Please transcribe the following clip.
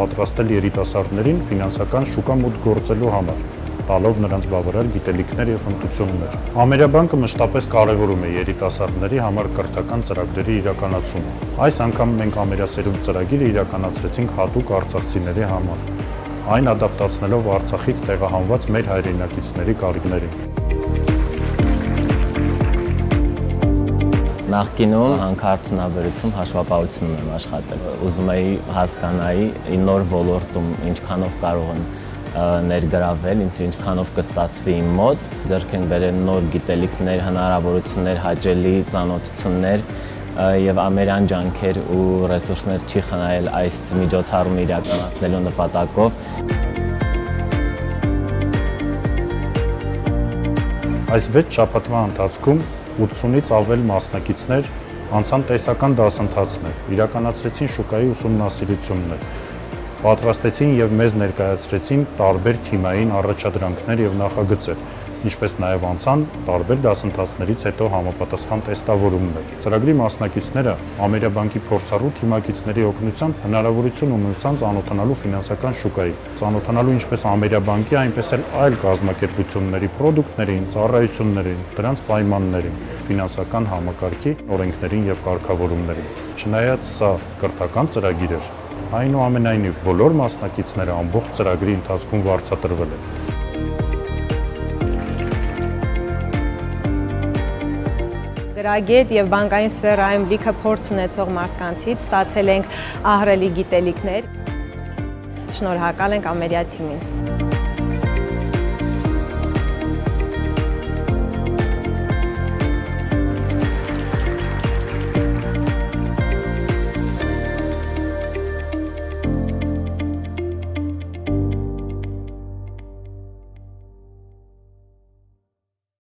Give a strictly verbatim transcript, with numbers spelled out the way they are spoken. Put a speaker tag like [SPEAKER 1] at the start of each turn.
[SPEAKER 1] պատրաստել երիտասարդներին ֆինանսական շուկա մուտք գործելու համար, տալով նրանց բավարար գիտելիքներ և հմտություններ։ Ամերիաբանկը մշտապես կարևորում է երիտասարդների համար կրթական ծրագրերի իրականացումը։ Այս անգամ մենք ամերասերունդ ծրագիրը իրականացրեցինք հատուկ արցախցիների համար, այն ադապտացնելով Արցախից տեղահանված մեր հայրենակիցների կարիքներին։
[SPEAKER 2] Նախկինում հանքարդյունաբերություն հաշվապահությունն եմ աշխատել։ Ուզում էի հասկանայի նոր ոլորտում ինչքանով կարող եմ ներգրավել, ինչքանով կստացվի իմ մոտ, ձեռք են բերել նոր գիտելիքներ, հնարավորություններ, հաճելի ծանոթություններ եւ ամերյան ջանքեր ու ռեսուրսներ չի խնայել այս միջոցառումը իրականացնելու նպատակով։
[SPEAKER 1] Այս վեց շաբաթվա ընթացքում ութսունից ավել մասնակիցներ անցան տեսական դասընթացներ, իրականացրեցին շուկայի ուսումնասիրություններ, պատրաստեցին եւ մեզ ներկայացրեցին տարբեր թիմային առաջադրանքներ եւ նախագծեր, ինչպես նաեւ անցան տարբեր դասընթացներից հետո համապատասխան տեստավորումներ։ Ծրագրի մասնակիցները Ամերիաբանկի փորձառու թիմակիցների օգնությամբ հնարավորություն ունեցան ծանոթանալու ֆինանսական շուկայի, ծանոթանալու ինչպես Ամերիաբանկի, այնպես էլ այլ կազմակերպությունների պրոդուկտներին, ծառայություններին, դրանց պայմաններին, ֆինանսական համակարգի օրենքներին եւ կարգավորումներին։ Չնայած սա կրթական ծրագիր էր, այնուամենայնիվ բոլոր մասնակիցները ամբողջ ծրագրի ընթացքում վարձատրվել են։
[SPEAKER 3] Գրագետ եւ բանկային սֆերայում լիքը փորձ ունեցող մարդկանցից ստացել ենք ահռելի գիտելիքներ։ Շնորհակալ ենք ամերիա թիմին։